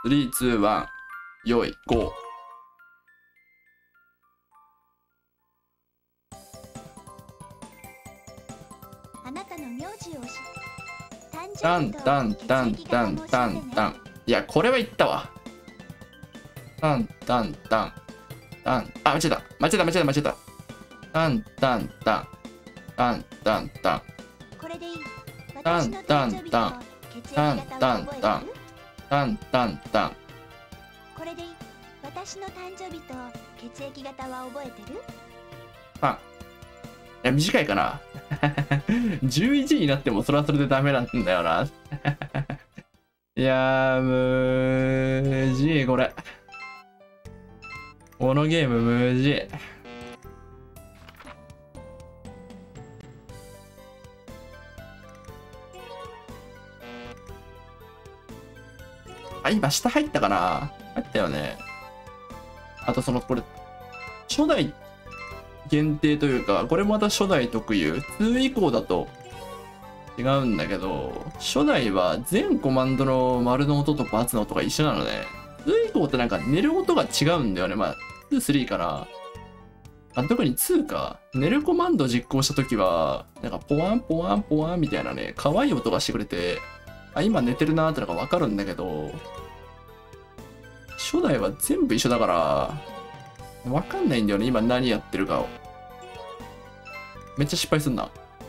3、2、1、よい、ゴー。 あなたの名字をタンタンタンタンタンタン。いや、これは言ったわ。タンタンタンタン。あ、間違えた。間違えた、間違えた、間違えた。タンタンタンタンタンタン。 これでいい。 タンタンタンタンタンタンタンタンタン。 これでいい。私の誕生日と血液型は覚えてる？ パン。いや、短いかな。11になってもそれはそれでダメなんだよな。いやー、無事これ。このゲーム無事。あ、今下入ったかな？入ったよね。あとこれ、初代限定というか、これまた初代特有。2以降だと違うんだけど、初代は全コマンドの丸の音と×の音が一緒なので、2以降ってなんか寝る音が違うんだよね。まあ、2、3かな。特に2か。寝るコマンド実行したときは、なんかポワンポワンポワンみたいなね、可愛い音がしてくれて、あ、今寝てるなーってのがわかるんだけど、初代は全部一緒だから、わかんないんだよね、今何やってるかを。めっちゃ失敗すんな。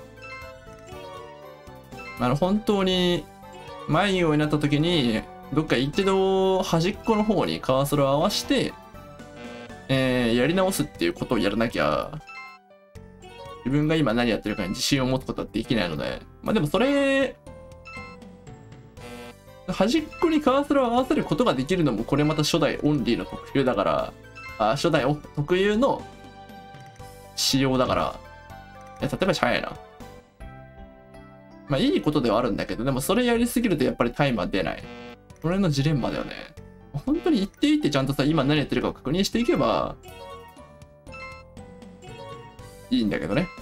本当に、迷子になった時に、どっか一度端っこの方にカーソルを合わせて、やり直すっていうことをやらなきゃ、自分が今何やってるかに自信を持つことはできないので、まあでもそれ、端っこにカーソルを合わせることができるのもこれまた初代オンリーの特有だから、初代特有の仕様だから、例えば早いな。まあいいことではあるんだけど、でもそれやりすぎるとやっぱりタイマー出ない。それのジレンマだよね。本当に言っていってちゃんとさ、今何やってるかを確認していけば、いいんだけどね。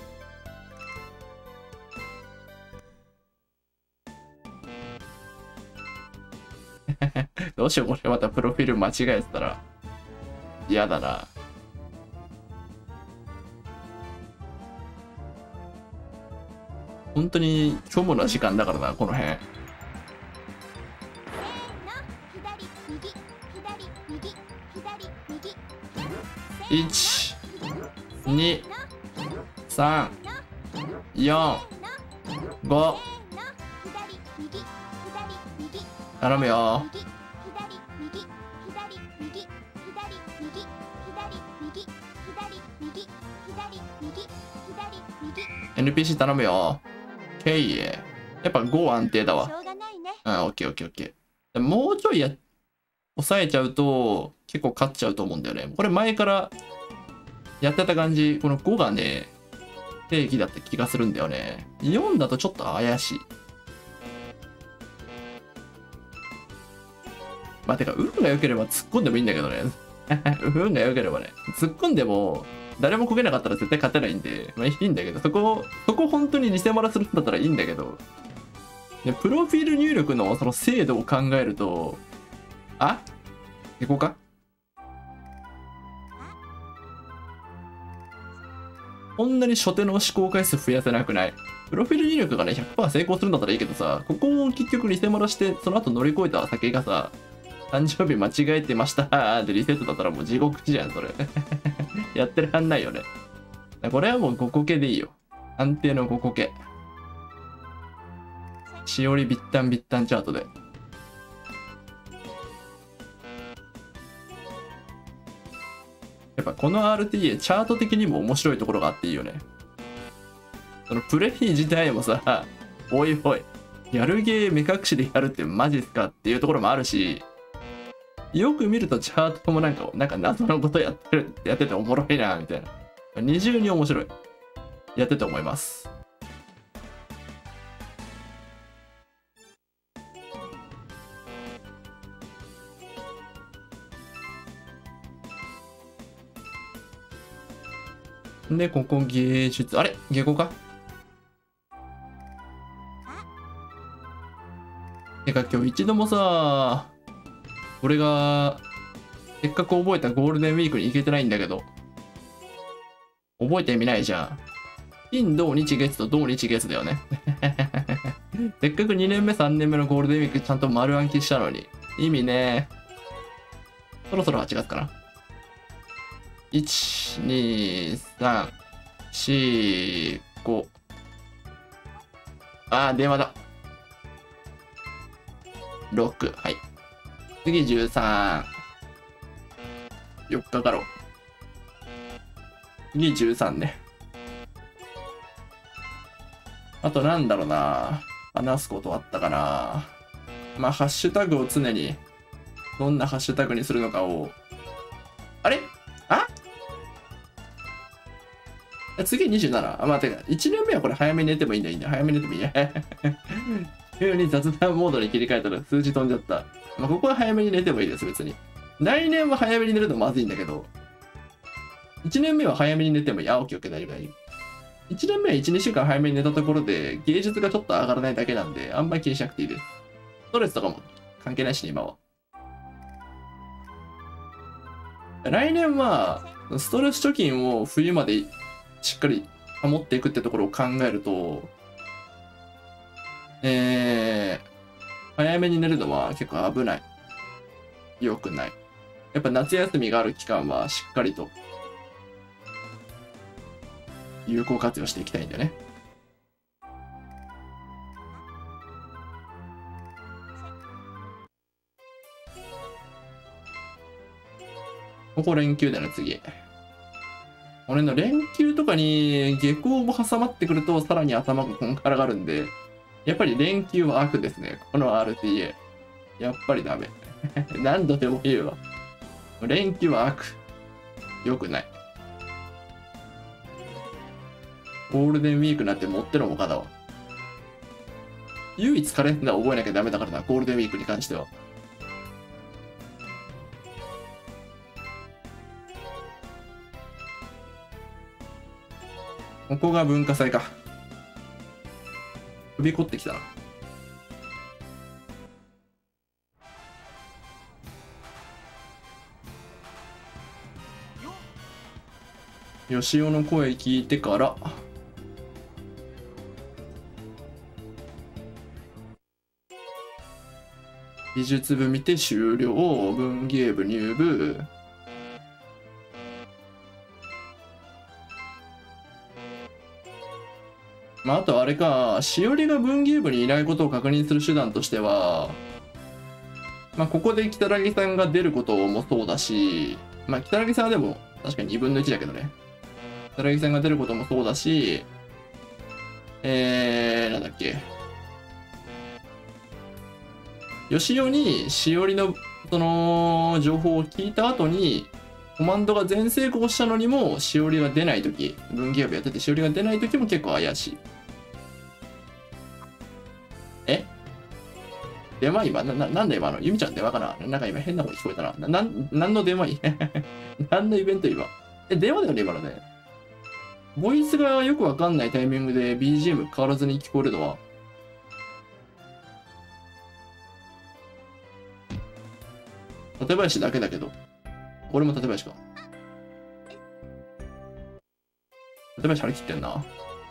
どうしよう、これまたプロフィール間違えてたら嫌だな。本当に虚無な時間だからな、この辺。1、2、3、4、5。頼むよ。NPC 頼むよ。OK。やっぱ5安定だわ。うん、OK。もうちょい抑えちゃうと結構勝っちゃうと思うんだよね。これ前からやってた感じ、この5がね、定義だった気がするんだよね。4だとちょっと怪しい。まあ、てか、運が良ければ突っ込んでもいいんだけどね。運が良ければね。突っ込んでも、誰もこげなかったら絶対勝てないんで、まあいいんだけど、そこ本当に偽マラするんだったらいいんだけど、ね、プロフィール入力のその精度を考えると、行こうか。こんなに初手の試行回数増やせなくない？プロフィール入力がね、100% 成功するんだったらいいけどさ、ここを結局偽マラして、その後乗り越えた先がさ、誕生日間違えてましたでリセットだったらもう地獄じゃん、それ。やってらんないよね。これはもう5個系でいいよ。安定の5個系。しおりビッタンビッタンチャートで。やっぱこの RTA チャート的にも面白いところがあっていいよね。そのプレイ自体もさ、おいおい、やるゲー目隠しでやるってマジっすかっていうところもあるし、よく見るとチャートもなんか謎のことやってておもろいなみたいな。二重に面白い。やってて思います。で、ここ芸術、あれ下校か？てか今日一度もさ、 俺が、せっかく覚えたゴールデンウィークに行けてないんだけど。覚えてみないじゃん。金、土、日、月と土日月だよね。せっかく2年目、3年目のゴールデンウィークちゃんと丸暗記したのに。意味ね。そろそろ8月かな。1、2、3、4、5。電話だ。6、はい。次13。4日かろう。次13ね。あとなんだろうな。話すことあったかな。まあ、ハッシュタグを常に、どんなハッシュタグにするのかを。あれ次27。まあ、てか、1年目はこれ早めに寝てもいいんだ、いいんだ。早めに寝てもいいや。急に雑談モードに切り替えたら数字飛んじゃった。まあ、ここは早めに寝てもいいです、別に。来年は早めに寝るとまずいんだけど、1年目は早めに寝てもいい。オッケーオッケー、大丈夫、大丈夫。1年目は1、2週間早めに寝たところで、芸術がちょっと上がらないだけなんで、あんまり気にしなくていいです。ストレスとかも関係ないしね、今は。来年は、ストレス貯金を冬までしっかり保っていくってところを考えると、早めに寝るのは結構危ない。良くない。やっぱ夏休みがある期間はしっかりと有効活用していきたいんだよね。ここ連休だね、次。俺の連休とかに下校も挟まってくるとさらに頭がこんがらがるんで、やっぱり連休は悪ですね。この RTA。やっぱりダメ。何度でも言うわ。連休は悪。良くない。ゴールデンウィークなんて持ってのほかだわ。唯一カレンダー覚えなきゃダメだからな、ゴールデンウィークに関しては。ここが文化祭か。首凝ってきたな。吉尾の声聞いてから、美術部見て終了。文芸部入部。まあ、あとあれか、しおりが文芸部にいないことを確認する手段としては、まあ、ここで北木さんが出ることもそうだし、まあ、北木さんはでも確かに2分の1だけどね。北木さんが出ることもそうだし、なんだっけ。吉尾にしおりのその情報を聞いた後に、コマンドが全成功したのにも、しおりが出ないとき、文芸部やっててしおりが出ないときも結構怪しい。電話今、なんだ今のゆみちゃん電話かな。なんか今変な声聞こえたな。なんの電話何のイベント今。電話だよね、今のね。ボイスがよくわかんないタイミングで BGM 変わらずに聞こえるのは。館林だけだけど。俺も館林か。館林張り切ってんな。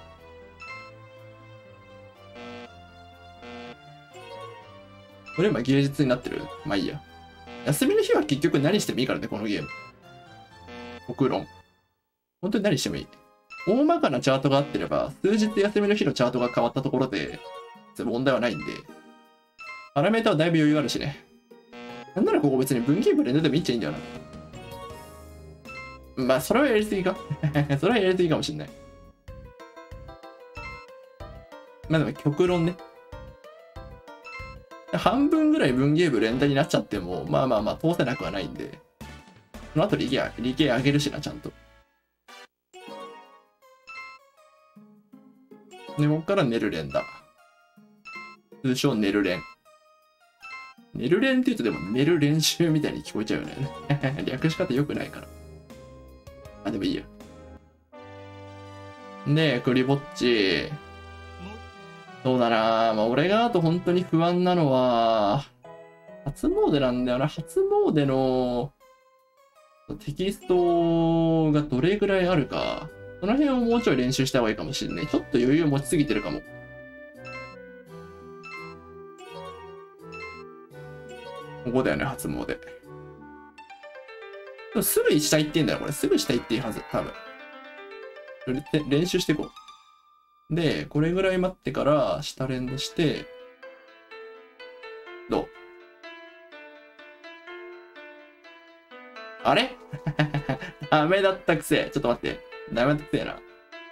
俺今芸術になってる。まあいいや。休みの日は結局何してもいいからね、このゲーム。国論。本当に何してもいい。大まかなチャートが合ってれば、数日休みの日のチャートが変わったところで、問題はないんで。パラメータはだいぶ余裕あるしね。なんならここ別に文芸部連動でもいいっちゃいいんだよな。まあ、それはやりすぎか。それはやりすぎかもしんない。まあでも極論ね。半分ぐらい文芸部連帯になっちゃっても、まあまあまあ通せなくはないんで、その後理系上げるしな、ちゃんと。で、ここからネルレンだ。通称ネルレン。ネルレンって言うとでも寝る練習みたいに聞こえちゃうよね。略し方良くないから。あ、でもいいや。で、クリぼっち。そうだな、まあ俺があと本当に不安なのは、 初詣なんだよな。初詣のテキストがどれぐらいあるか。その辺をもうちょい練習した方がいいかもしれない。ちょっと余裕持ちすぎてるかも。ここだよね、初詣。でもすぐ下行ってんだよ、これ。すぐ下行っていいはず、多分。練習していこう。で、これぐらい待ってから、下連打して、どう？あれダメだったくせえ。ちょっと待って。ダメだったくせえな。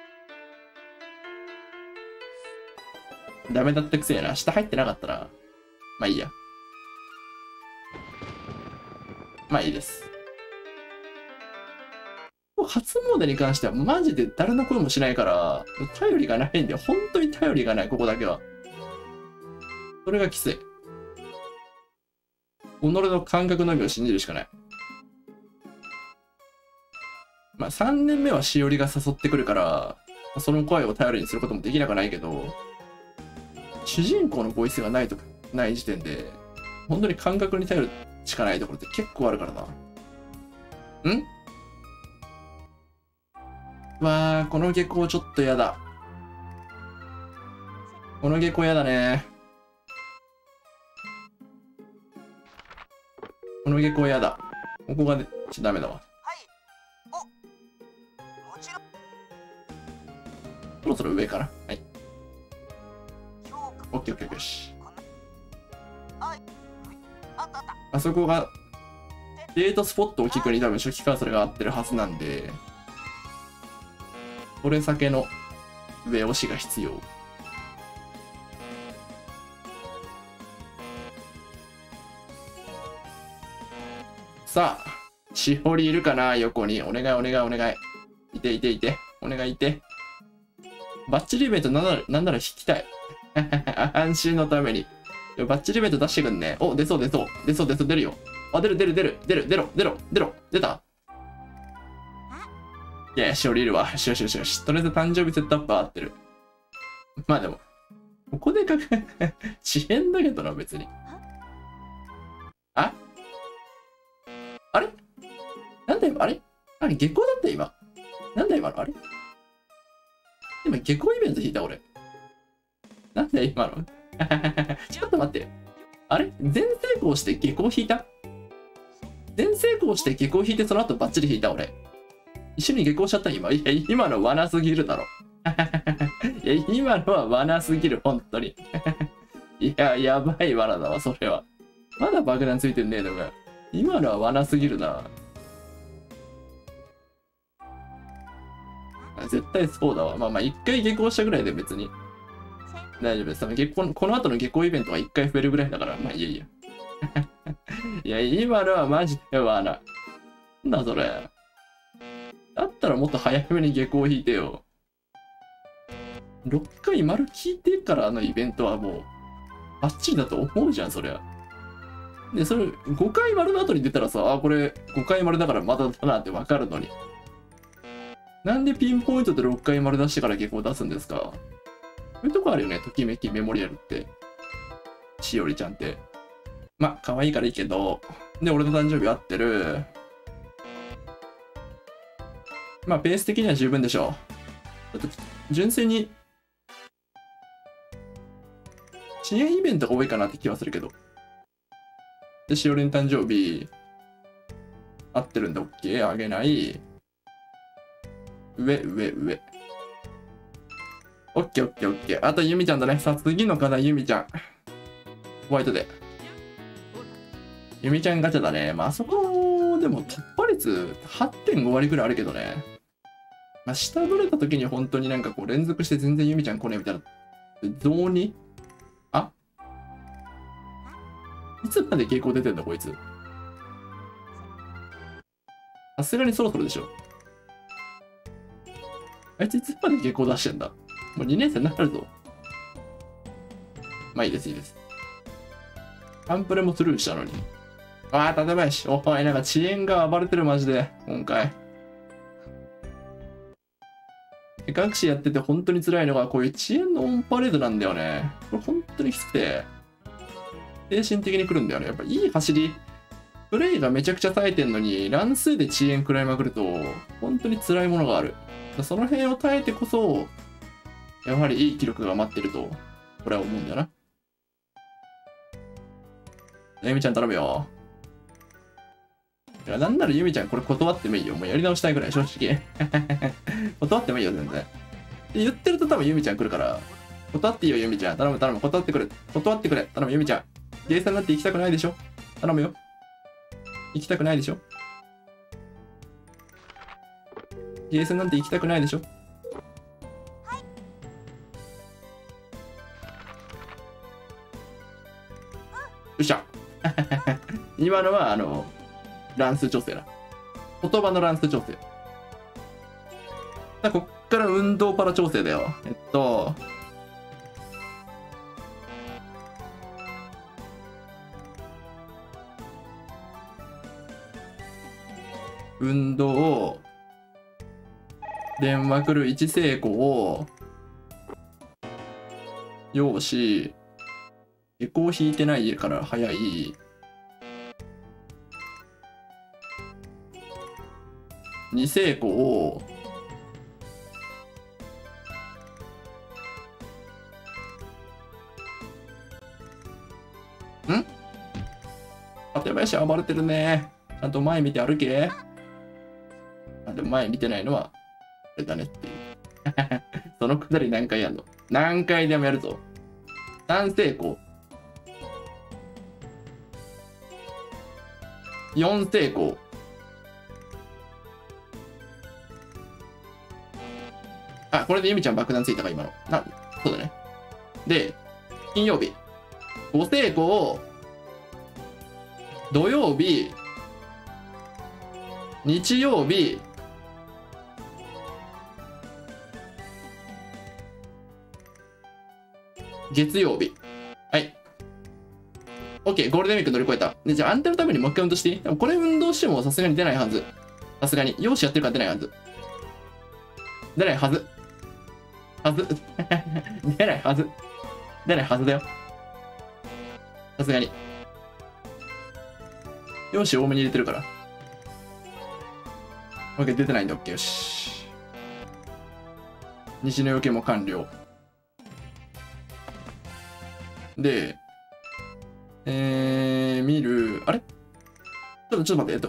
ダメだったくせえな。下入ってなかったな。まあいいや。まあいいです。初詣に関してはマジで誰の声もしないから、頼りがないんで、本当に頼りがない、ここだけは。それがきつい。己の感覚のみを信じるしかない。まあ3年目はしおりが誘ってくるから、その声を頼りにすることもできなくないけど、主人公のボイスがない時点で、本当に感覚に頼るしかないところって結構あるからな。わあ、この下校ちょっとやだ。この下校やだね。この下校やだ。ここがダメだわ。そろそろ上かな。はい。オッケーオッケーよし。あそこがデートスポットを聞くに多分初期カーソルが合ってるはずなんで、これ先の上押しが必要。さあ、しほりいるかな横に。お願いお願いお願い。いていていて。お願いいて。バッチリイベントなんなら引きたい。安心のために。バッチリイベント出してくんね。お、出そう出そう。出そう出そう出るよ。あ、出る。出た。いや、しおりいるわ。よし。とりあえず誕生日セットアップは合ってる。まあでも、ここで遅延だけどな、別に。あれなんだ今、あれ下校だった今。なんだ今のあれ今、下校イベント引いた俺。なんだ今のちょっと待って。あれ全成功して下校引いた？全成功して下校引いてその後バッチリ引いた俺。一緒に下校しちゃった今。いや、今の罠すぎるだろ。いや、今のは罠すぎる、本当に。いや、やばい罠だわ、それは。まだ爆弾ついてんねえのか。今のは罠すぎるな。絶対そうだわ。まあ一回下校したぐらいで別に大丈夫です。この後の下校イベントは一回増えるぐらいだから、まあいいや。いや、今のはマジで罠。なんだそれ。だったらもっと早めに下校引いてよ。6回丸聞いてからのイベントはもう、バッチリだと思うじゃん、そりゃ。で、それ、5回丸の後に出たらさ、あ、これ5回丸だからまだだなってわかるのに。なんでピンポイントで6回丸出してから下校出すんですか？そういうとこあるよね、ときめきメモリアルって。しおりちゃんって。まあ、可愛いからいいけど。で、俺の誕生日合ってる。まあ、ペース的には十分でしょう。ちょっと、純粋に、支援イベントが多いかなって気はするけど。で、しおりの誕生日、合ってるんで OK、あげない。上。OK。あと、ゆみちゃんだね。さあ、次の課題、ゆみちゃん。ホワイトで。ゆみちゃんガチャだね。まあ、あそこ、でも突破率 8.5 割ぐらいあるけどね。まあ、下取れた時に本当になんかこう連続して全然ゆみちゃん来ねえみたいな。どうにいつまで傾向出てんだこいつ。さすがにそろそろでしょ。あいついつまで傾向出してんだ。もう2年生になるぞ。まあいいです。アンプレもスルーしたのに。ああ、立林。おい、なんか遅延が暴れてるマジで、今回。学士やってて本当に辛いのが、こういう遅延のオンパレードなんだよね。これ本当にきつくて。 精神的に来るんだよね。やっぱいい走り。プレイがめちゃくちゃ冴えてんのに、乱数で遅延食らいまくると、本当に辛いものがある。その辺を耐えてこそ、やはりいい記録が待ってると、これは思うんだよな。ゆみちゃん頼むよ。いや、なんならゆみちゃんこれ断ってもいいよ。もうやり直したいぐらい、正直。断ってもいいよ、全然。言ってると多分ゆみちゃん来るから、断っていいよ、ゆみちゃん。頼む、頼む、断ってくれ。断ってくれ。頼む、ゆみちゃん。ゲイさんなんて行きたくないでしょ。頼むよ。行きたくないでしょ。ゲーセンなんて行きたくないでしょ。よっしゃ。今のは乱数調整だ。言葉の乱数調整。こっから運動パラ調整だよ。運動、電話来る1成功、用紙、下校引いてないから早い、2成功、館林暴れてるね。ちゃんと前見て歩け。でも前見てないのは、あれだねっていう。そのくだり何回やんの？何回でもやるぞ。3成功。4成功。あ、これでゆみちゃん爆弾ついたか、今の。そうだね。で、金曜日。5成功。土曜日。日曜日。月曜日。はい。OK、ゴールデンウィーク乗り越えた。で、じゃあ、安定のためにもう一回運動していい？でもこれ運動してもさすがに出ないはず。さすがに。容姿やってるから出ないはず。出ないはず。出ないはず。出ないはずだよ。さすがに。容姿多めに入れてるから。OK、出てないんだ。OK、よし。西の余計も完了。で、見る、あれちょっと待って、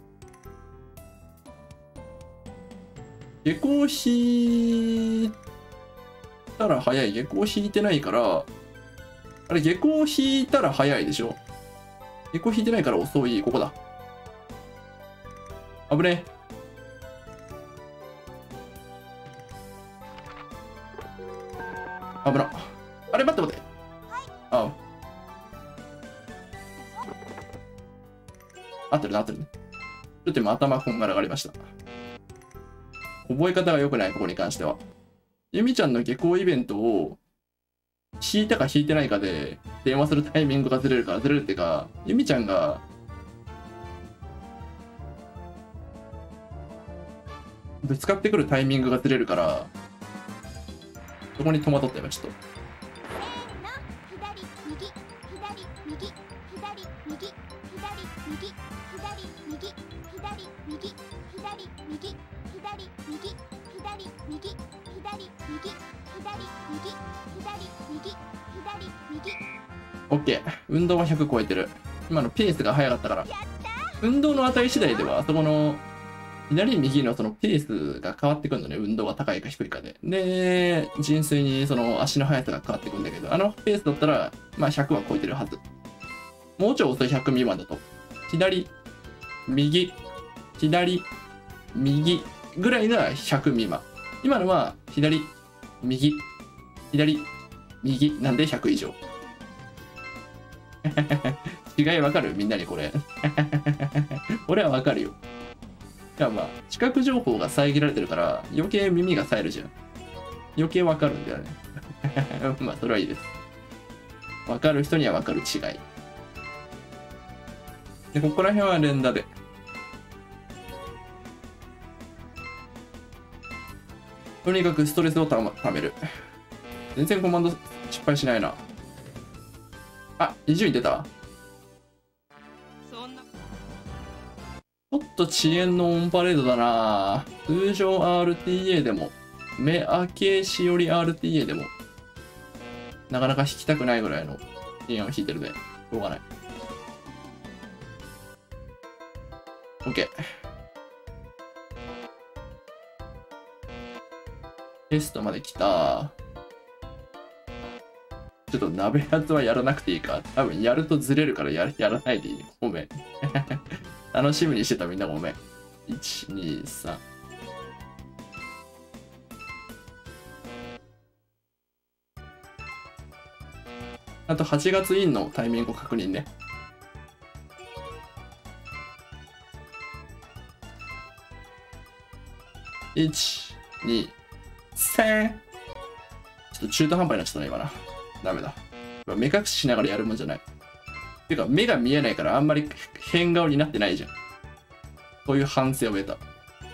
下校引いたら早い。下校引いてないから、あれ、下校引いたら早いでしょ。下校引いてないから遅い。ここだ。危ねえ。危な。あれ、待って待って。あ合ってるね、合ってるね。ちょっと今頭こんがらがりました。覚え方が良くない、ここに関しては。ゆみちゃんの下校イベントを引いたか引いてないかで電話するタイミングがずれるから、ずれるっていうか、ゆみちゃんがぶつかってくるタイミングがずれるから、そこに戸惑ったよ、ちょっと。OK。運動は100超えてる。今のペースが速かったから。運動の値次第では、あそこの左右のそのペースが変わってくるのね。運動が高いか低いかで。で、純粋にその足の速さが変わってくるんだけど、あのペースだったら、まあ100は超えてるはず。もうちょい遅い100未満だと。左、右、左、右ぐらいが100未満。今のは左、右、左、右なんで100以上。違いわかる？みんなにこれ。俺はわかるよ。いやまあ、視覚情報が遮られてるから、余計耳が冴えるじゃん。余計わかるんだよね。まあ、それはいいです。わかる人にはわかる違い。で、ここら辺は連打で。とにかくストレスをためる。全然コマンド失敗しないな。 あ、伊集院出た。ちょっと遅延のオンパレードだな。通常 RTA でも、目開けしおり RTA でも、なかなか引きたくないぐらいの遅延を引いてるで、しょうがない。OK。テストまで来た。ちょっと鍋発はやらなくていいか。多分やるとずれるからやらないでいい。ごめん。楽しみにしてたみんなごめん。1、2、3。あと8月インのタイミングを確認ね。1、2、3。ちょっと中途半端になっちゃったね、今な。ダメだ。目隠ししながらやるもんじゃない。ていうか、目が見えないからあんまり変顔になってないじゃん。そういう反省を得た。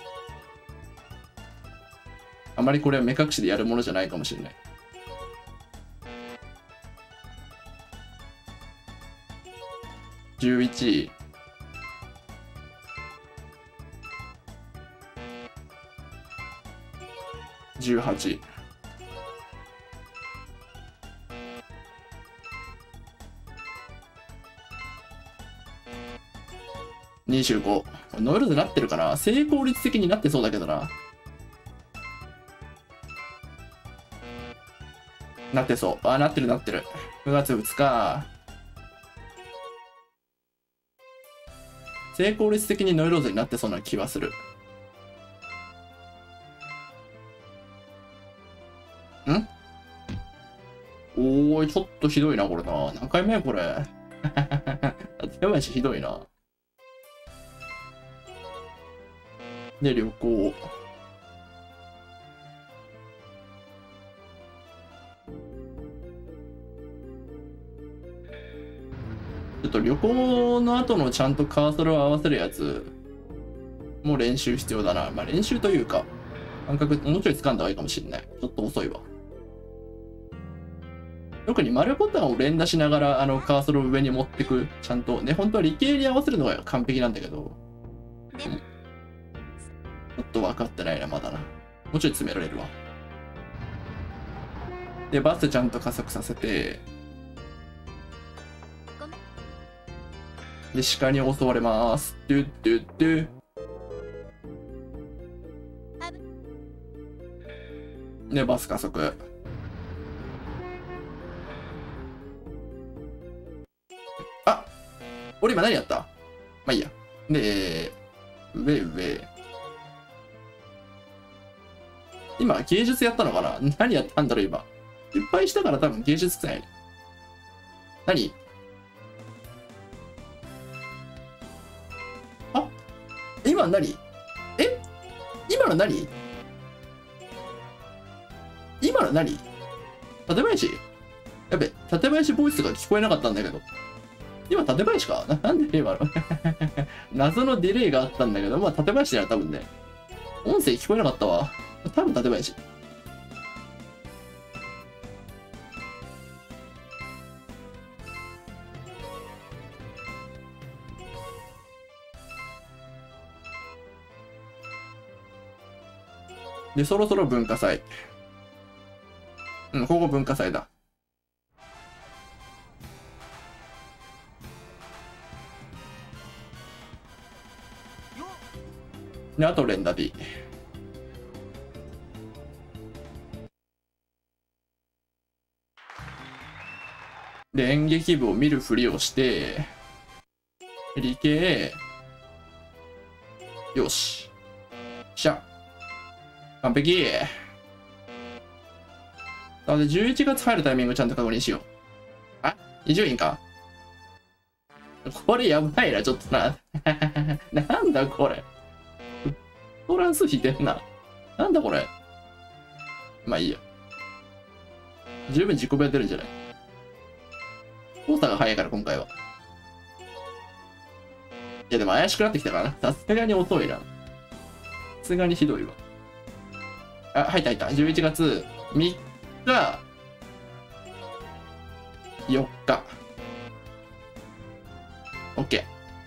あまりこれは目隠しでやるものじゃないかもしれない。11。18。25。ノイローゼなってるかな。成功率的になってそうだけどな。なってそう。あ、なってるなってる。9月2日。成功率的にノイローゼになってそうな気はする。んおーい、ちょっとひどいな、これな。何回目これ。やばいし、ひどいな。で、旅行。ちょっと旅行の後のちゃんとカーソルを合わせるやつもう練習必要だな。まあ練習というか、感覚もうちょい掴んだ方がいいかもしれない。ちょっと遅いわ。特に丸ボタンを連打しながらカーソルを上に持ってく。ちゃんとね、本当は理系に合わせるのが完璧なんだけど。ちょっと分かってないな、まだな。もうちょい詰められるわ。で、バスちゃんと加速させて、で、鹿に襲われます。ドゥッドゥッドゥ。で、バス加速。あ、俺今何やった？まあいいや。で、上。今、芸術やったのかな？何やったんだろう、今。失敗したから多分芸術臭い。何？あ、今何？え？今の何？今の何？館林？やべ、館林ボイスが聞こえなかったんだけど。今、館林か？なんで今の謎のディレイがあったんだけど、まあ、館林なら多分ね、音声聞こえなかったわ。多分館林。で、そろそろ文化祭。うん、ここ文化祭だ。で、あと連打 D。で、演劇部を見るふりをして、理系、よし。しゃ。完璧。なので、11月入るタイミングちゃんと確認しよう。あ、伊集院か。これやばいな、ちょっとな。なんだこれ。トランス引いてんな。なんだこれ。まあいいや。十分自己ベア出るんじゃない？操作が早いから今回は。いやでも怪しくなってきたからな。さすがに遅いな。さすがにひどいわ。あ、入った。11月3日、4日。 OK。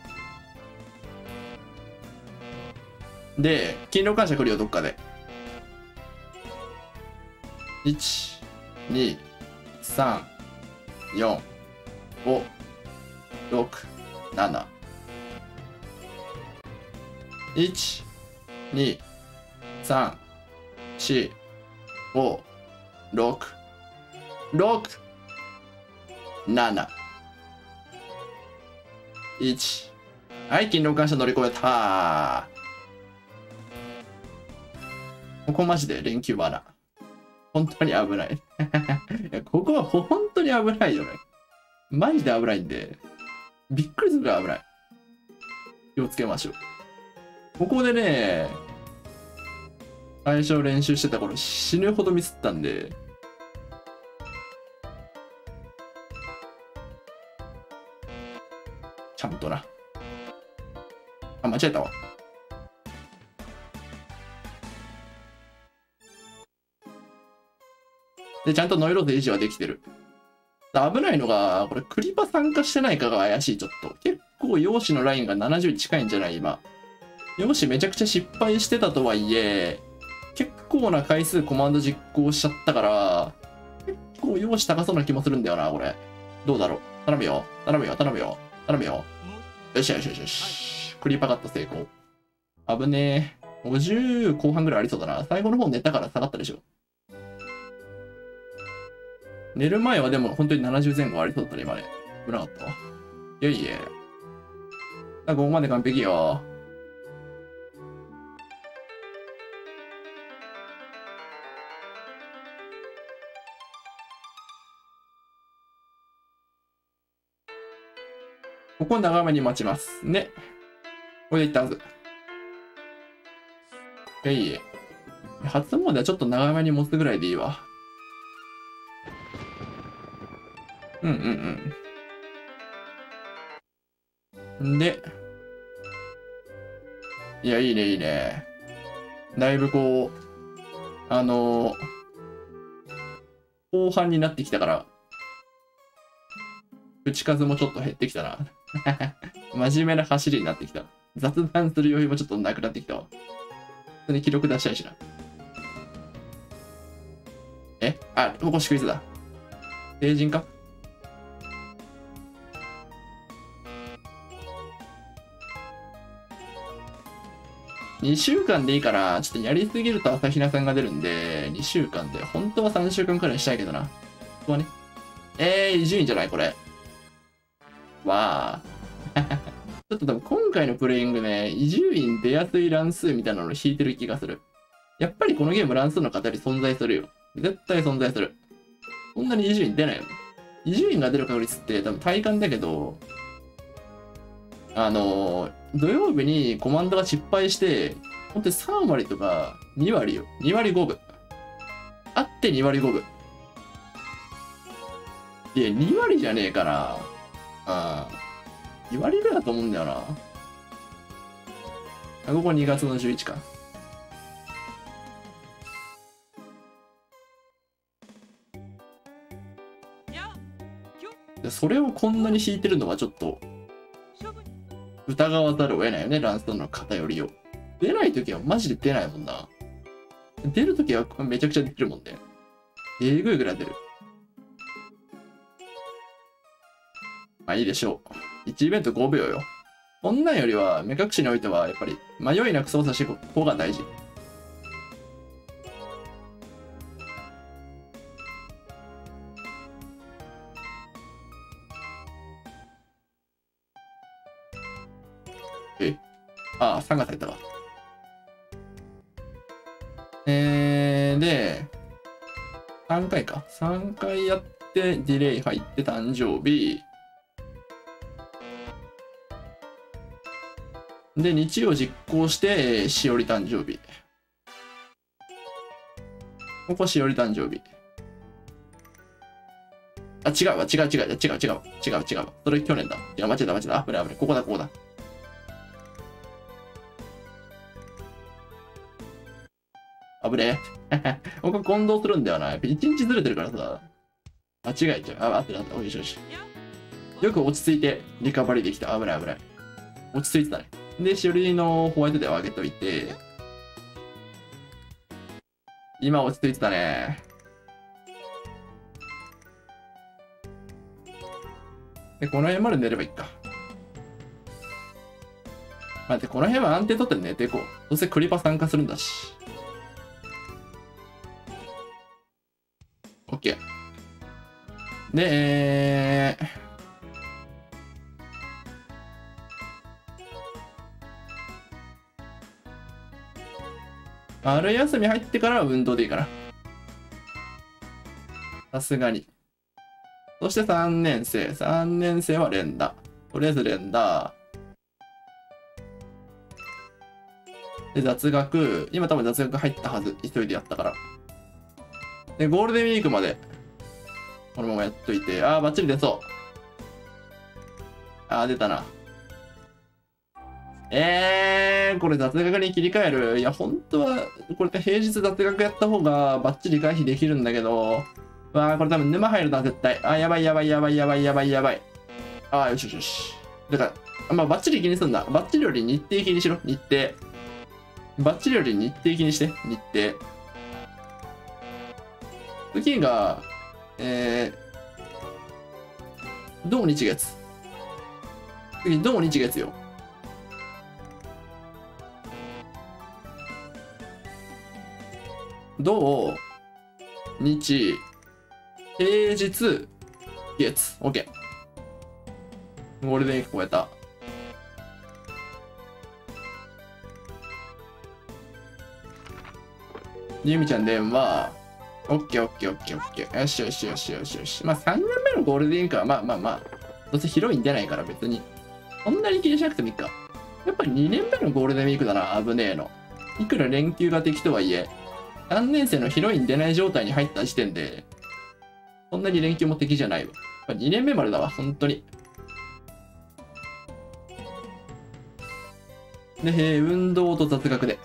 で、勤労感謝来るよ、どっかで。1、2、3、4、5、6、7。1、2、3、4、5、6、6、7。1。はい、勤労感謝乗り越えた。ここマジで連休罠。本当に危ない。いや、ここは本当に危ないよね。マジで危ないんで、びっくりするぐらい危ない。気をつけましょう。ここでね、最初練習してた頃死ぬほどミスったんで、ちゃんとな。あ、間違えたわ。で、ちゃんとノイローゼ維持はできてる。危ないのが、これクリパ参加してないかが怪しい、ちょっと。結構陽子のラインが70近いんじゃない今。陽子めちゃくちゃ失敗してたとはいえ、結構な回数コマンド実行しちゃったから、結構陽子高そうな気もするんだよな、これ。どうだろう。頼むよ。頼むよ。頼むよ。頼むよ。よしよしよしよし。クリパカット成功。危ねえ。50後半ぐらいありそうだな。最後の方寝たから下がったでしょ。寝る前はでも本当に70前後ありそうだったね、今ね。危なかったわ。いやいや。ここまで完璧よ。ここ長めに待ちます。ね。これでいったはず。いやいや。初詣はちょっと長めに持つぐらいでいいわ。うんうんうん。で、いや、いいね、いいね。だいぶこう、後半になってきたから、口数もちょっと減ってきたな。真面目な走りになってきた。雑談する余裕もちょっとなくなってきたわ。普通に記録出したいしな。あ、ここシクイズだ。成人か2週間でいいから、ちょっとやりすぎると朝比奈さんが出るんで、2週間で、本当は3週間くらいしたいけどな。ここはね。伊集院じゃないこれ。わあ。ちょっと多分今回のプレイングね、伊集院出やすい乱数みたいなのを引いてる気がする。やっぱりこのゲーム乱数の語り存在するよ。絶対存在する。そんなに伊集院出ないよ。伊集院が出る確率って多分体感だけど、土曜日にコマンドが失敗して、本当に3割とか2割よ。2割5分。あって2割5分。いや、2割じゃねえかな。2割ぐらいだと思うんだよな。ここ2月の11か。でそれをこんなに引いてるのはちょっと疑わざるを得ないよね、ランストの偏りを。出ないときはマジで出ないもんな。出るときはめちゃくちゃ出るもんね。えぐいぐらい出る。まあいいでしょう。1イベント5秒よ。こんなんよりは目隠しにおいてはやっぱり迷いなく操作していく方が大事。ああ、3月入ったわ。で、3回か。3回やって、ディレイ入って誕生日。で、日曜実行して、しおり誕生日。ここしおり誕生日。あ、違うわ、違う。それ去年だ。いや、間違えた。危ない。ここだ。危ねえ。ここ混同するんだよな。やっぱ1日ずれてるからさ。間違えちゃう。あ、合ってる。よし。 よく落ち着いてリカバリーできた。危ない危ない。落ち着いてたね。で、しおりのホワイトデーを上げといて、今落ち着いてたね。で、この辺まで寝ればいいか。待って、この辺は安定取って寝ていこう。どうせクリパ参加するんだし。OK。で、春休み入ってからは運動でいいかな。さすがに。そして3年生。3年生は連打。とりあえず連打。で、雑学。今多分雑学入ったはず。急いでやったから。で、ゴールデンウィークまで、このままやっといて。あー、バッチリ出そう。あー、出たな。これ雑学に切り替える。いや、本当は、これ平日雑学やった方がバッチリ回避できるんだけど、わあ、これ多分沼入るな、絶対。あ、やばいやばいやばいやばいやばいやばい。あー、よしよしよし。だから、まあ、バッチリ気にすんだ。バッチリより日程気にしろ、日程。バッチリより日程気にして、日程。次が、土日月。次、土日月よ。土、日、平日、月。OK。ゴールデンウィーク超えた。ゆみちゃん電話。OK、OK、OK、OK。よしよしよしよしよし。まあ、3年目のゴールデンウィークは、まあまあまあ、どうせ広いんじゃないから別に。そんなに気にしなくてもいいか。やっぱり2年目のゴールデンウィークだな、危ねえの。いくら連休が敵とはいえ、3年生のヒロイン出ない状態に入った時点で、そんなに連休も敵じゃないわ。2年目までだわ、本当に。で、運動と雑学で。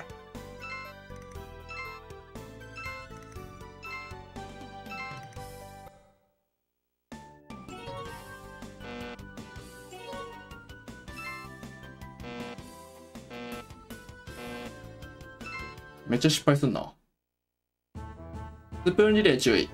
めっちゃ失敗すんな。スプーンリレー注意。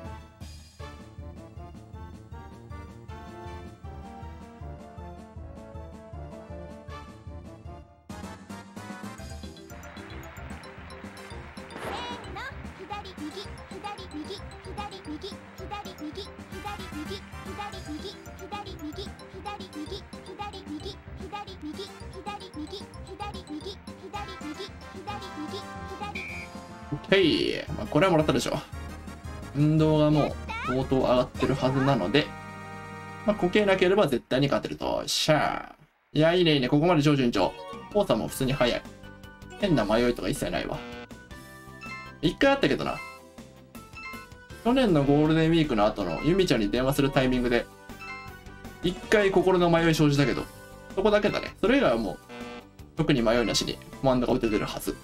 まあ、これはもらったでしょ。運動がもう相当上がってるはずなので、まあ、こけなければ絶対に勝てると。しゃー。いや、いいね、いいね。ここまで超順調。コウさんも普通に早い。変な迷いとか一切ないわ。一回あったけどな。去年のゴールデンウィークの後のユミちゃんに電話するタイミングで、一回心の迷い生じたけど、そこだけだね。それ以外はもう、特に迷いなしにコマンドが打ててるはず。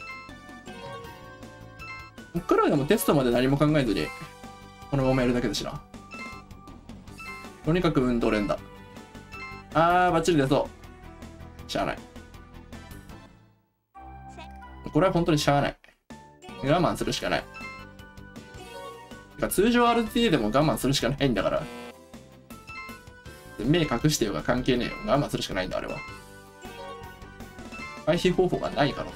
こっからはでもテストまで何も考えずに、このままやるだけだしな。とにかく運動連打。バッチリ出そう。しゃあない。これは本当にしゃあない。我慢するしかない。てか通常 RTA でも我慢するしかないんだから。目隠してようが関係ねえよ。我慢するしかないんだ、あれは。回避方法がないから。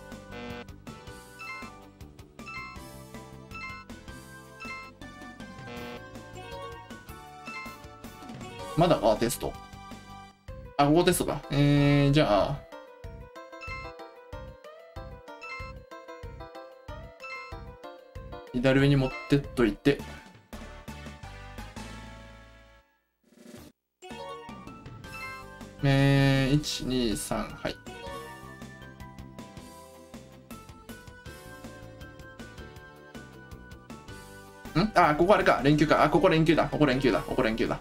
まだ、テスト。ここテストか。じゃあ。左上に持ってっといて。1、2、3、はい。ここあれか。連休か。ここ連休だ。ここ連休だ。ここ連休だ。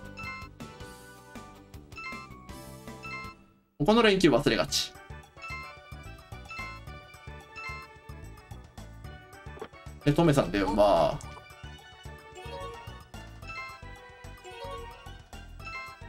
ここの連休忘れがち。で、トメさん電話。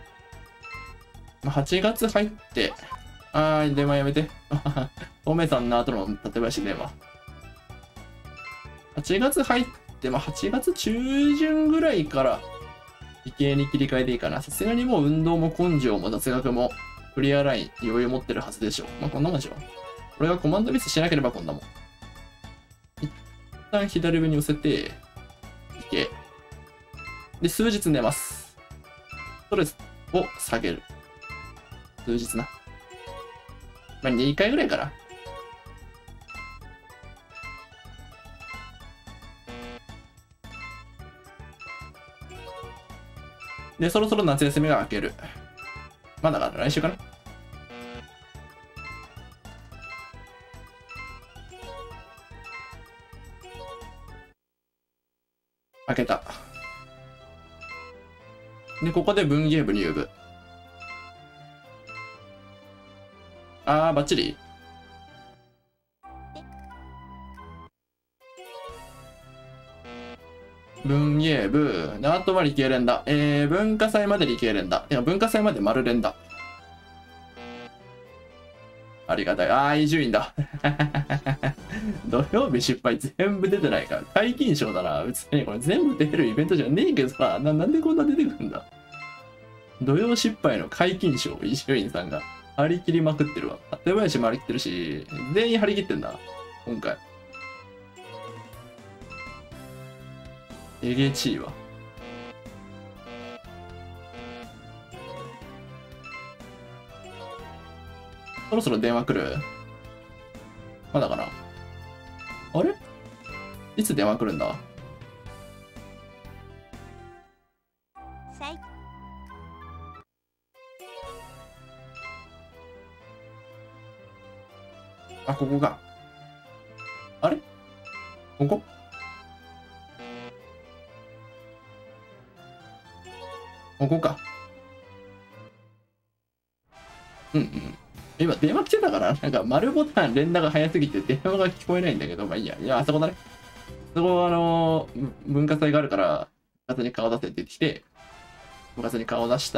8月入って、電話やめて。おめさんの後の館林電話。8月入って、8月中旬ぐらいから理系に切り替えていいかな。さすがにもう運動も根性も雑学もクリアライン余裕持ってるはずでしょ。こんなもんでしょ。俺がコマンドミスしなければこんなもん。一旦左上に寄せて、理系。で、数日寝ます。ストレスを下げる。数日な。2回ぐらいかな。で、そろそろ夏休みが明ける。だから来週かな。明けた。で、ここで文芸部入部。バッチリ。文芸部。あとは理系連だ。文化祭まで理系連だ。いや、文化祭まで丸連だ。ありがたい。伊集院だ。土曜日失敗全部出てないから。皆勤賞だな。別にこれ全部出てるイベントじゃねえけどさ、なんでこんな出てくるんだ。土曜失敗の皆勤賞、伊集院さんが張り切りまくってるわ。館林も張り切ってるし、全員張り切ってんだ。今回。えげちいわ。そろそろ電話来る？まだかな？あれ？いつ電話来るんだ？ここか。あれ？ここ？ここか。今電話来てたから、なんか丸ボタン連打が早すぎて電話が聞こえないんだけど、いいや。いや、あそこだね。そこ文化祭があるから、部活に顔出せって言ってきて、部活に顔出した。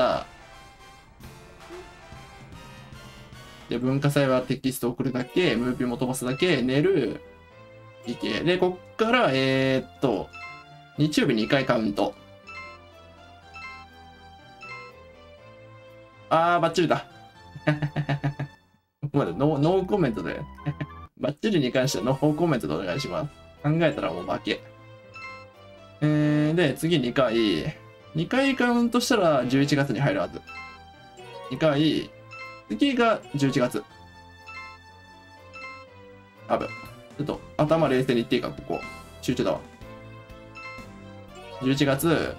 で、文化祭はテキスト送るだけ、ムーピーも飛ばすだけ、寝る、いけ。で、こっから、日曜日2回カウント。バッチリだ。ノーコメントで。バッチリに関してはノーコメントでお願いします。考えたらもう負け。で、次2回。2回カウントしたら11月に入るはず。2回。次が11月。多分。ちょっと頭冷静に言っていいか、ここ。集中だわ。11月。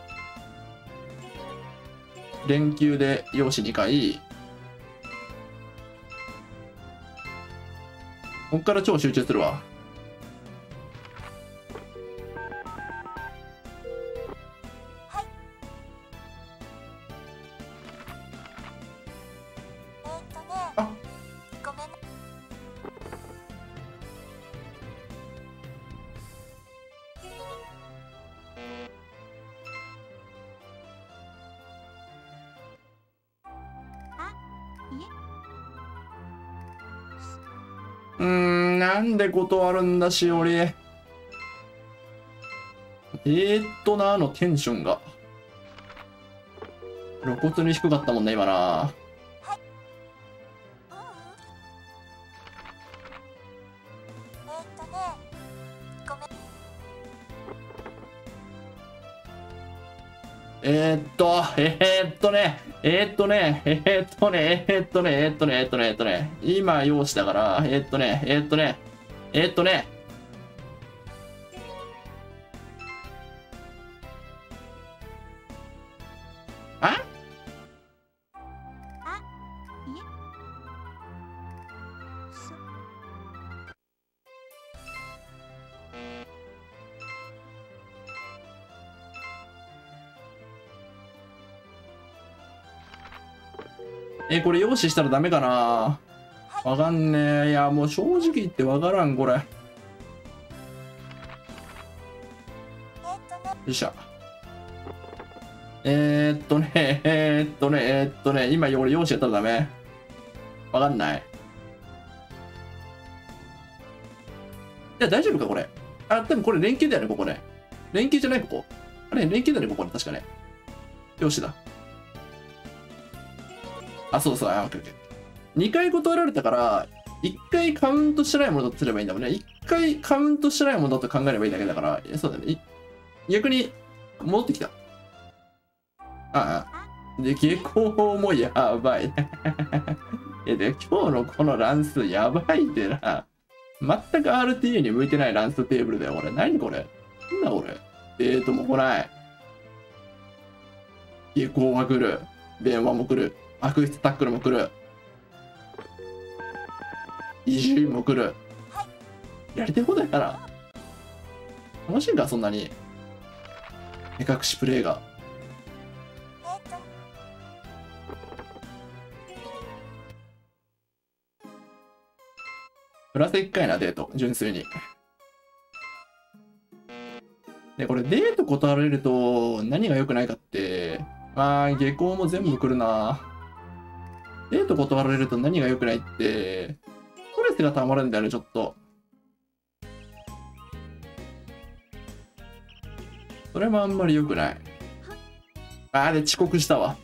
連休で用紙2回。こっから超集中するわ。なんで断るんだしおり。のテンションが露骨に低かったもんね今な。今用紙だからこれ用紙したらダメかな。わかんねえ。いやもう正直言ってわからんこれ。よっしゃ。 今俺容姿やったらダメ。わかんない。いや、大丈夫か、これ。あ、でもこれ連携だよね、ここね。連携じゃない、ここ。あれ、連携だよね、ここね、確かね。よしだ。あ、そうそう、あ、オッケーオッケー。2回断られたから、1回カウントしてないものだとすればいいんだもんね。1回カウントしてないものだと考えればいいだけだから、そうだね。逆に、戻ってきた。ああ。で、下校もやばい。で、今日のこの乱数やばいってな。全く RTA に向いてない乱数テーブルだよ、これ。何これ。なんだこれ。デートも来ない。下校は来る。電話も来る。悪質タックルも来る。移住も来る。やりてえことやから。楽しいんか、そんなに。目隠しプレイが。プラス1回な、デート。純粋に。で、これデート断られると何が良くないかって、まあ、下校も全部来るな。デート断られると何が良くないって、ストレスが溜まるんだよね、ちょっと。それもあんまり良くない。で、遅刻したわ。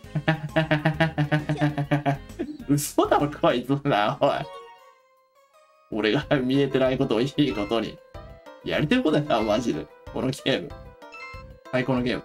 嘘だろ、こいつな、おい。俺が見えてないことをいいことに。やりてることやな、マジで。このゲーム。最高のゲーム。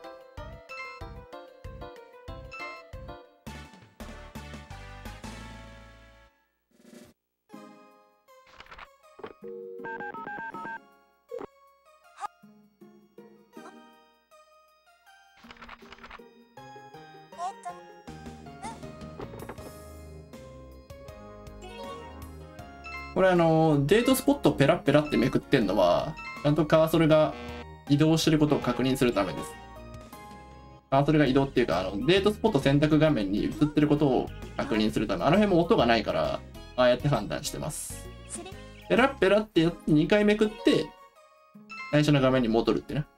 これデートスポットペラペラってめくってんのは、ちゃんとカーソルが移動してることを確認するためです。カーソルが移動っていうか、デートスポット選択画面に映ってることを確認するため、あの辺も音がないから、ああやって判断してます。ペラペラってやって2回めくって、最初の画面に戻るってね。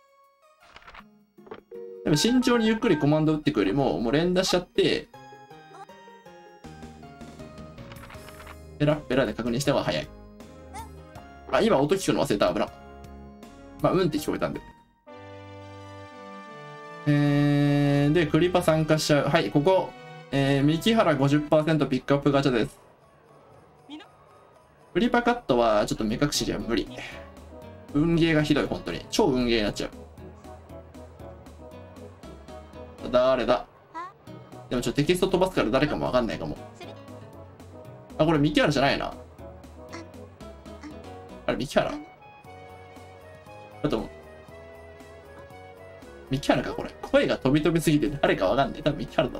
でも慎重にゆっくりコマンド打っていくよりも、もう連打しちゃって、ペラペラで確認した方が早い。今音聞くの忘れた、危な。って聞こえたんで。で、クリパ参加しちゃう。はい、ここ、三木原 50% ピックアップガチャです。クリパカットはちょっと目隠しじゃ無理。運ゲーがひどい、本当に。超運ゲーになっちゃう。誰だ？でもちょっとテキスト飛ばすから誰かもわかんないかも。これミキハラじゃないな。あれ、ミキハラ？ミキハラか、これ。声が飛び飛びすぎて誰かわかんない。多分ミキハラだ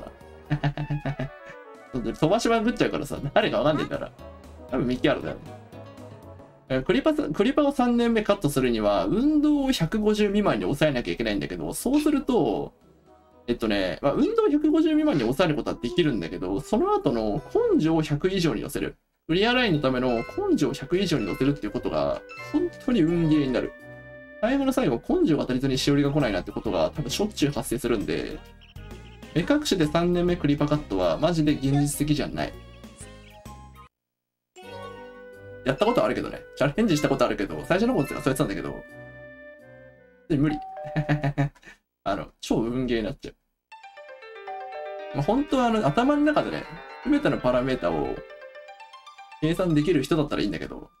な。飛ばしまくっちゃうからさ、誰かわかんないから。多分ミキハラだよね。クリパを3年目カットするには、運動を150未満に抑えなきゃいけないんだけど、そうすると、運動150未満に抑えることはできるんだけど、その後の根性を100以上に乗せる。クリアラインのための根性を100以上に乗せるっていうことが、本当に運ゲーになる。最後の最後、根性が足りずにしおりが来ないなってことが多分しょっちゅう発生するんで、目隠しで3年目クリパカットはマジで現実的じゃない。やったことあるけどね。チャレンジしたことあるけど、最初の方がそうやってたんだけど、無理。超運ゲーになっちゃう。本当は頭の中でね、全てのパラメータを計算できる人だったらいいんだけど、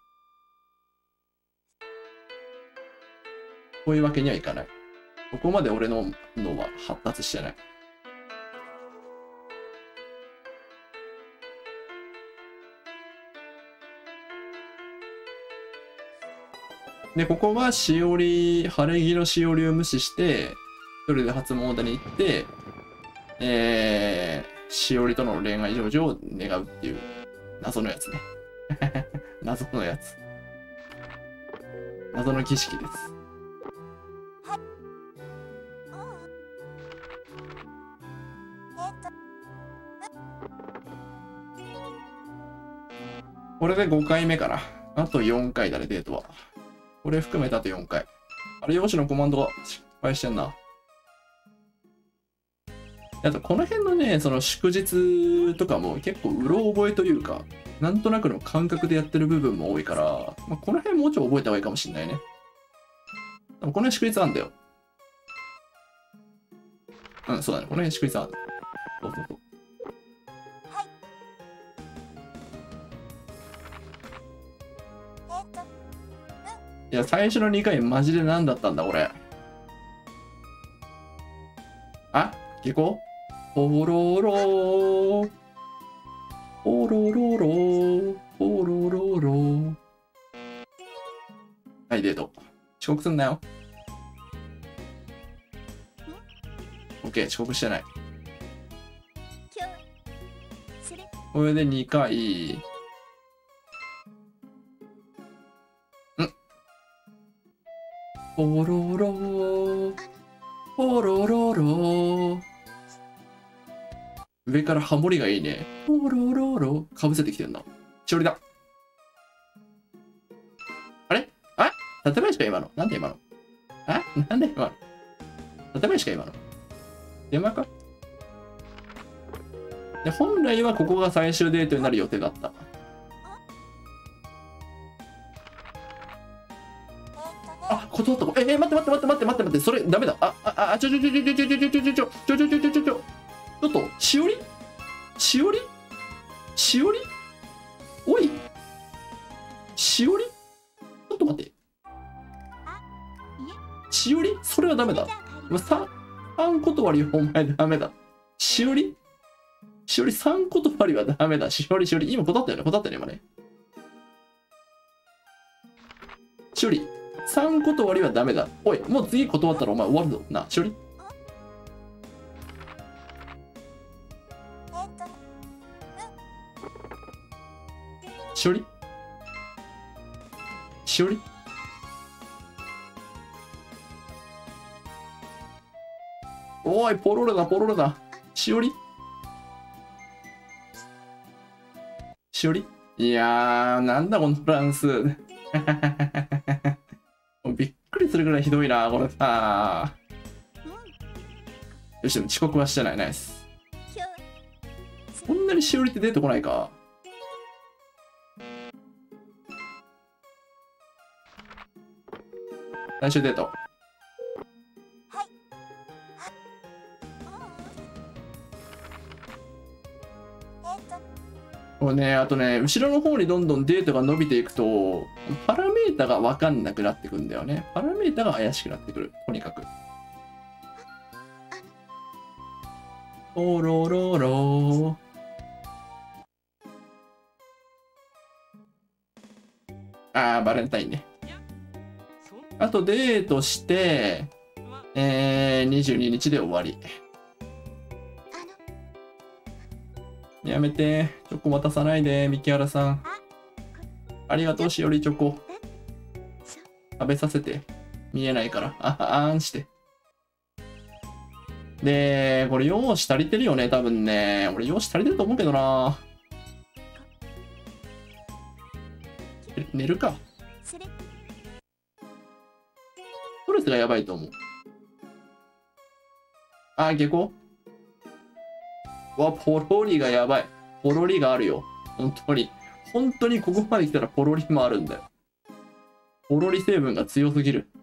こういうわけにはいかない。ここまで俺の脳は発達してない。で、ここはしおり、晴れ着のしおりを無視して、一人で初詣に行って、しおりとの恋愛成就を願うっていう謎のやつね。謎のやつ。謎の儀式です。これで5回目かな。あと4回だね、デートは。これ含めたあと4回。あれ、容姿のコマンドが失敗してんな。 あとこの辺のね、その祝日とかも結構うろ覚えというか、なんとなくの感覚でやってる部分も多いから、まあ、この辺もうちょい覚えた方がいいかもしんないね。でもこの辺祝日あんだよ。うん、そうだね。この辺祝日ある。そうそうそう。いや、最初の2回マジで何だったんだ、これ。あ、下校おろろー。おろろろー。おろろろー。はい、デート。遅刻すんなよ。オッケー、遅刻してない。これで2回。おろろー。おろろろー。上からハモリがいいね。おろろろ。かぶせてきてんな。しおりだ。あれあ立林か今のなんで今のなんで今の立林か今の電話かで、本来はここが最終デートになる予定だった。あ、断った。待って。それダメだ。ちょっと、しおりおいしおりちょっと待って。しおりそれはダメだ。3断りはお前ダメだ。しおり3断りはダメだ。しおり。今断ったよね、今ね。しおり、3断りはダメだ。おい、もう次断ったらお前終わるぞ。な、しおり。しおりおい、ポロレだ。しおりいやー、なんだこのフランス。びっくりするぐらいひどいな、これさ。よし、でも遅刻はしてない。ナイス。こんなにしおりって出てこないか。最終デート。これね、あとね、後ろの方にどんどんデータが伸びていくと、パラメータが分かんなくなってくんだよね。パラメータが怪しくなってくる。とにかく。おろろろバレンタインね。あとデートして、22日で終わり。やめて。チョコ渡さないで、ミキハラさん。ありがとう、しおりチョコ。食べさせて。見えないから。あんして。で、これ、用紙足りてるよね、多分ね。俺、用紙足りてると思うけどな。寝るか。ストレスがやばいと思う。下校ポロリがやばい。ポロリがあるよ。本当にここまで来たらポロリもあるんだよ。ポロリ成分が強すぎる。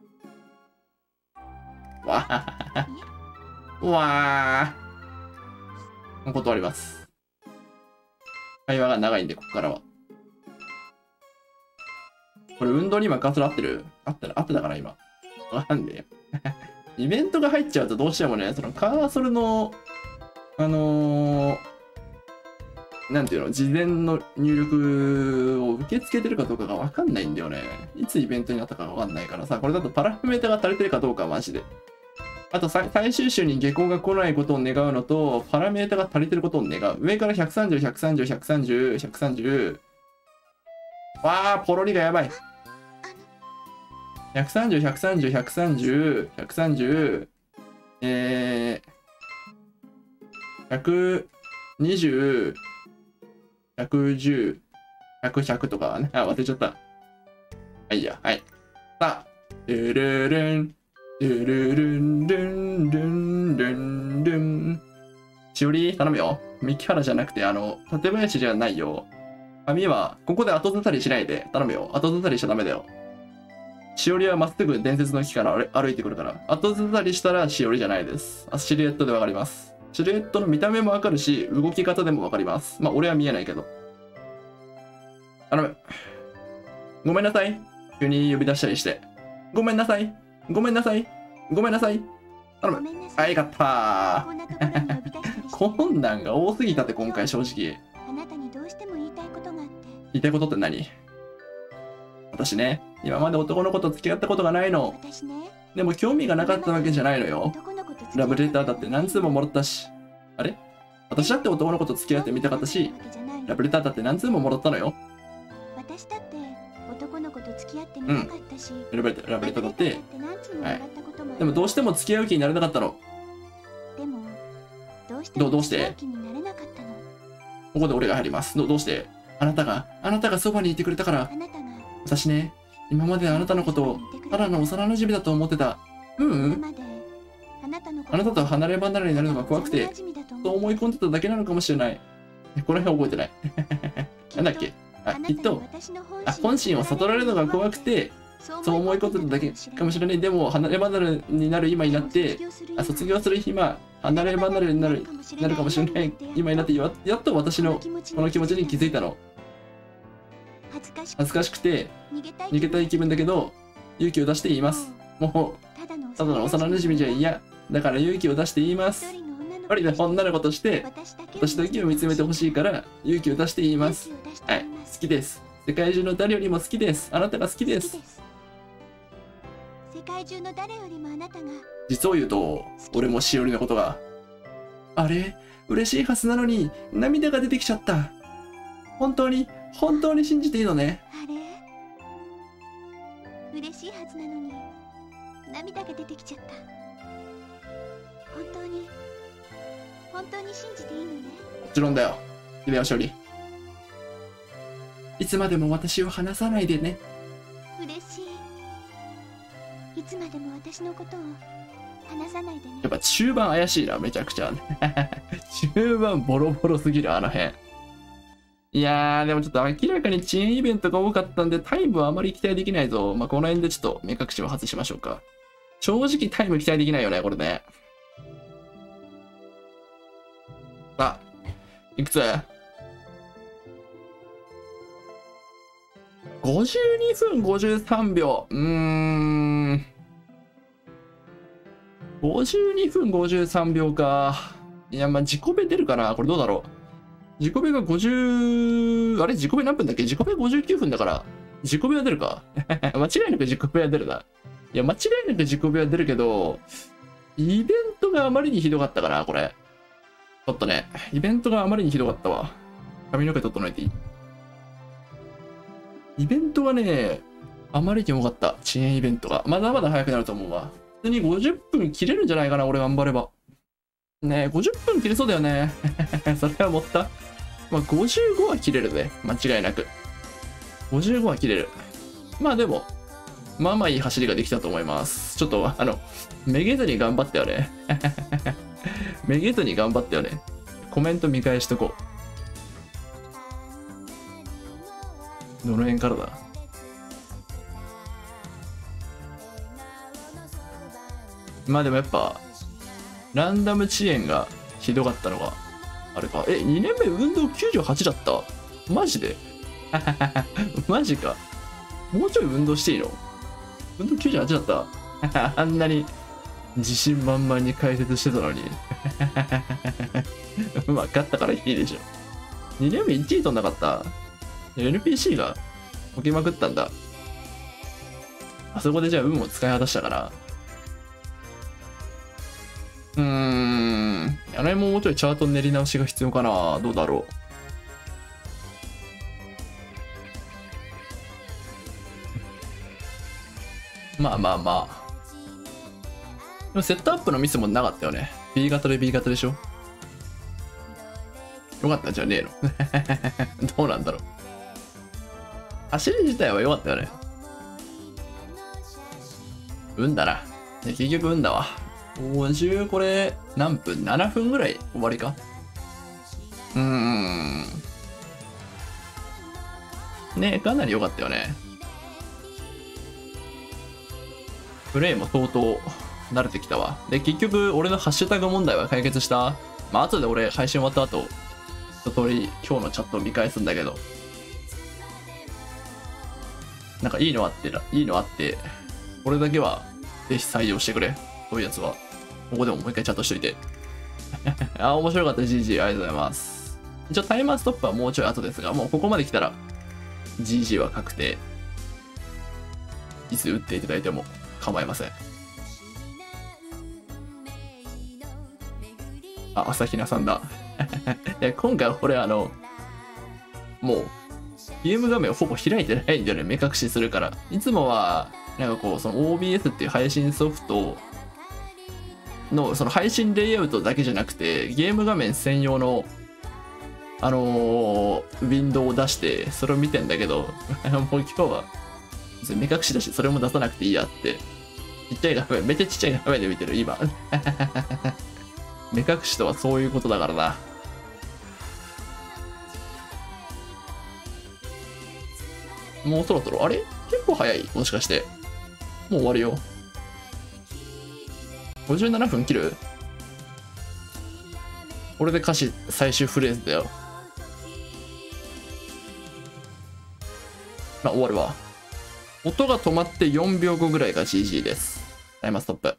断ります。会話が長いんで、ここからは。これ、運動に今カーソル合ってる？合ってたかな、今。わかんねえよ。イベントが入っちゃうとどうしてもね、そのカーソルの、なんていうの、事前の入力を受け付けてるかどうかがわかんないんだよね。いつイベントになったかわかんないからさ、これだとパラメータが足りてるかどうかマジで。あと最終週に下校が来ないことを願うのと、パラメータが足りてることを願う。上から130、130、130、130。ポロリがやばい。130、130、130、130、120、110、100とかね。忘れちゃった。いいや、はい。さあ、ルルルン、 ルルルンルンルンルンルン。しおり、頼むよ。三木原じゃなくて、館林じゃないよ。髪は、ここで後ずさりしないで。頼むよ。後ずさりしちゃダメだよ。しおりはまっすぐ伝説の木から歩いてくるから。後ずさりしたらしおりじゃないです。シルエットでわかります。シルエットの見た目もわかるし、動き方でもわかります。まあ、俺は見えないけど。頼む。ごめんなさい。急に呼び出したりして。ごめんなさい。ごめんなさい。ごめんなさい。頼む。あ、よかったー。困難が多すぎたって、今回正直。 あなたにどうしても言いたいことがあって。 言いたいことって何？私ね、今まで男の子と付き合ったことがないの。 私ね。 でも興味がなかったわけじゃないのよ。ラブレターだって何通ももらったし。あれ？私だって男の子と付き合ってみたかったし、ラブレターだって何通ももらったのよ。 私だって男の子と付き合ってみたかったし、 ラブレターだって、 はい、 でもどうしても付き合う気になれなかったの。 でもどうしてもどうして付き合う気になれなかったの。 ここで俺が入ります。どうして？あなたがそばにいてくれたから。 あなたが私ね、今まであなたのことをただの幼馴染だと思ってた。あなたと離れ離れになるのが怖くて、そう思い込んでただけなのかもしれない。この辺覚えてない。なんだっけ？きっと、本心を悟られるのが怖くて、そう思い込んでただけかもしれない。でも、離れ離れになる今になって、卒業する今、離れ離れになるかもしれない今になって、やっと私のこの気持ちに気づいたの。恥ずかしくて、逃げたい気分だけど、勇気を出して言います。もう、ただの幼馴染じゃ嫌。だから勇気を出して言います。一人の女の子として、私だけを見つめてほしいから、勇気を出して言います。はい、好きです。世界中の誰よりも好きです。あなたが好きです。 世界中の誰よりもあなたが。 実を言うと、俺もしおりのことが、あれ、嬉しいはずなのに、涙が出てきちゃった。本当に信じていいのね。 あれ、嬉しいはずなのに、涙が出てきちゃった。本当に信じていいのね。 もちろんだよ、秀吉より。いつまでも私を離さないでね。 嬉しい。いつまでも私のことを離さないでね。 やっぱ中盤怪しいな、めちゃくちゃ。中盤ボロボロすぎる、あの辺。いやー、でもちょっと明らかに遅延イベントが多かったんで、タイムはあまり期待できないぞ。まあ、この辺でちょっと目隠しを外しましょうか。正直タイム期待できないよね、これね。あ、いくつ ?52 分53秒。52分53秒か。いや、まあ、自己ベ出るかな。これどうだろう。自己ベが50、あれ自己ベ何分だっけ？自己ベ59分だから、自己ベは出るか。間違いなく自己ベは出るな。いや、間違いなく自己ベは出るけど、イベントがあまりにひどかったかな、これ。ちょっとね、イベントがあまりにひどかったわ。髪の毛整えていい？イベントがね、あまりに多かった。遅延イベントが。まだまだ早くなると思うわ。普通に50分切れるんじゃないかな、俺頑張れば。ねえ、50分切れそうだよね。それは持った。まあ、55は切れるぜ。間違いなく。55は切れる。まあでも、まあまあいい走りができたと思います。ちょっと、めげずに頑張ったよね。めげずに頑張ったよね。コメント見返しとこう。どの辺からだ？まあでもやっぱ、ランダム遅延がひどかったのが、あれか。2年目運動98だった？マジで？マジか。もうちょい運動していいの？運動98だった？あんなに自信満々に解説してたのに。分かったからいいでしょ。2年目1位取んなかった？ NPC が置きまくったんだ。あそこでじゃあ運を使い果たしたから。あれももうちょいチャート練り直しが必要かな。どうだろう。まあまあまあ。でもセットアップのミスもなかったよね。B 型で B 型でしょ。よかったんじゃねえの。どうなんだろう。走り自体は良かったよね。運だな。 で、結局運だわ。50、これ、何分 ?7 分ぐらい終わりか。ね、かなり良かったよね。プレイも相当慣れてきたわ。で、結局、俺のハッシュタグ問題は解決した。まあ、後で俺、配信終わった後、一通り今日のチャットを見返すんだけど、なんかいいのあって、これだけは、ぜひ採用してくれ。そういうやつは。ここでももう一回チャットしといて。あ、面白かった、GG。ありがとうございます。一応タイマーストップはもうちょい後ですが、もうここまで来たら、GG は確定。いつ打っていただいても構いません。あ、朝比奈さんだ。今回俺もう、ゲーム画面をほぼ開いてないんだよね。目隠しするから。いつもは、なんかこう、その OBS っていう配信ソフトの、その配信レイアウトだけじゃなくて、ゲーム画面専用の、ウィンドウを出して、それを見てんだけど、もう今日は、目隠しだし、それも出さなくていいやって、ちっちゃい画面、めっちゃちっちゃい画面で見てる、今。目隠しとはそういうことだからな。もうそろそろ、あれ結構早いもしかして。もう終わるよ。57分切る？これで歌詞最終フレーズだよ。あ、終わるわ。音が止まって4秒後ぐらいが GG です。タイマーストップ。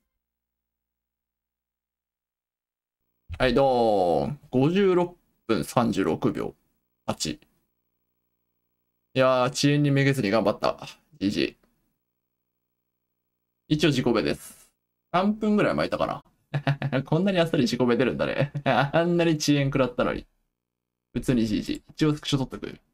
はい、どーん。56分36秒。8。いやー、遅延にめげずに頑張った。GG。一応自己ベです。3分ぐらい巻いたかな。こんなにあっさり自己ベ出るんだね。あんなに遅延食らったのに。普通に GG。一応スクショ取っとく。